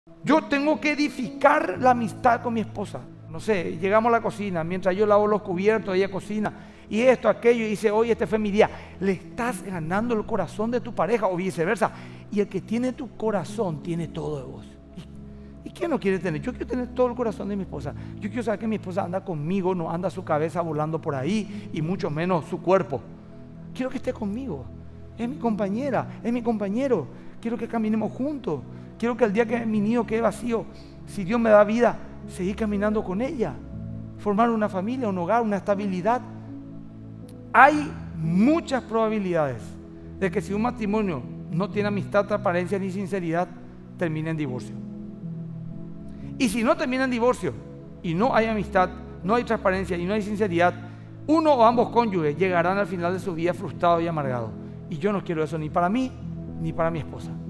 Yo tengo que edificar la amistad con mi esposa. No sé, llegamos a la cocina, mientras yo lavo los cubiertos, ella cocina, y esto, aquello, y dice, hoy este fue mi día. Le estás ganando el corazón de tu pareja, o viceversa. Y el que tiene tu corazón, tiene todo de vos. ¿Y quién no quiere tener? Yo quiero tener todo el corazón de mi esposa. Yo quiero saber que mi esposa anda conmigo, no anda su cabeza volando por ahí, y mucho menos su cuerpo. Quiero que esté conmigo. Es mi compañera, es mi compañero. Quiero que caminemos juntos. Quiero que el día que mi nido quede vacío, si Dios me da vida, seguir caminando con ella. Formar una familia, un hogar, una estabilidad. Hay muchas probabilidades de que si un matrimonio no tiene amistad, transparencia ni sinceridad, termine en divorcio. Y si no termina en divorcio y no hay amistad, no hay transparencia y no hay sinceridad, uno o ambos cónyuges llegarán al final de su vida frustrados y amargados. Y yo no quiero eso ni para mí ni para mi esposa.